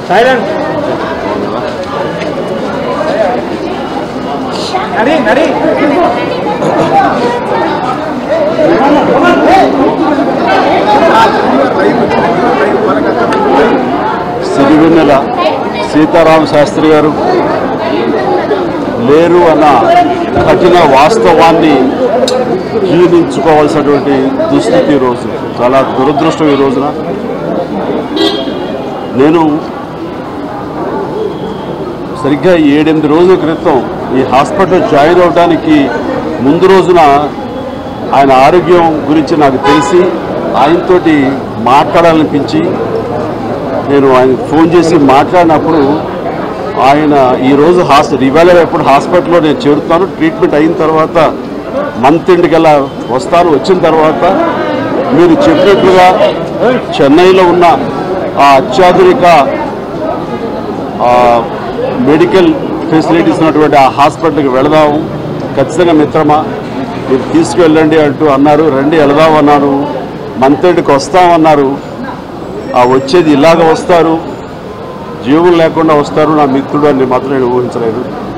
Silent నడి నడి సిరివెన్నెల సీతారామ శాస్త్రి గారు లేరు అన్న కఠిన వాస్తవాన్ని జీర్ణించుకోవాల్సినటువంటి దుస్థితి ఈరోజు చాలా దురదృష్టం. ఈ రోజున నేను సరిగ్గా 7-8 రోజుల క్రితం ఈ హాస్పిటల్ జాయిన్ అవడానికి ముందు రోజున ఆయన ఆరోగ్యం గురించి నాకు తెలిసి ఆయనతోటి మాట్లాడాలనిపించి నేను ఆయన ఫోన్ చేసి మాట్లాడినప్పుడు ఆయన ఈరోజు ఇవాళ ఎప్పుడు హాస్పిటల్లో నేను చేరుతాను, ట్రీట్మెంట్ అయిన తర్వాత మంత్ ఎండ్కల్లా వస్తాను, వచ్చిన తర్వాత మీరు చెప్పినట్లుగా చెన్నైలో ఉన్న ఆ అత్యాధునిక మెడికల్ ఫెసిలిటీస్ ఉన్నటువంటి ఆ హాస్పిటల్కి వెళదాము, ఖచ్చితంగా మిత్రమా మీరు తీసుకువెళ్ళండి అంటూ అన్నారు. రండి వెళదాం అన్నాను. మంత్ ఎండ్కి వస్తామన్నారు. ఆ వచ్చేది ఇలాగ వస్తారు, జీవం లేకుండా వస్తారు నా మిత్రుడు అని మాత్రం నేను ఊహించలేదు.